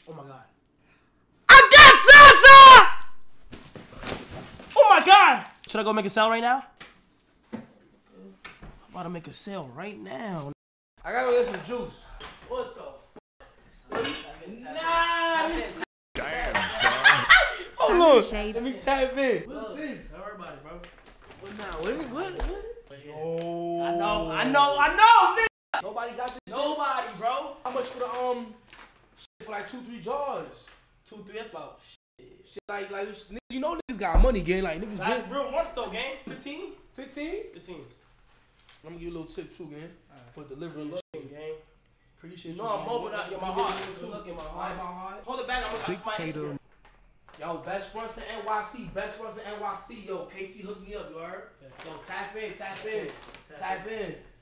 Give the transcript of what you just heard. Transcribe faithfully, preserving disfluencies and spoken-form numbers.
Oh my god. I got salsa! Oh my god! Should I go make a sale right now? I'm about to make a sale right now. I gotta get some juice. What the f? Nah, this Damn, son. Hold on. Let me tap in. What's this? Don't worry about it, bro. What now? What? What? What? Yo. I know, I know, I know, nigga. Nobody got this. Nobody, bro. How much for the um? For like two, three jars. Two, three, that's about shit. Shit, like, like, niggas, you know, niggas got money, gang. Like, niggas. That's been- real once though, gang. Fifteen. Fifteen. Fifteen. I'm gonna give you a little tip too, gang. Right. For delivering love, gang. Appreciate you you. know I'm mobile out in my heart. Too. Look in my My heart. heart. Hold it back. I'm gonna my Instagram. Yo, best fronts in N Y C, best fronts in N Y C. Yo, K C hooked me up, you heard? Yo, tap in, tap in, tap in.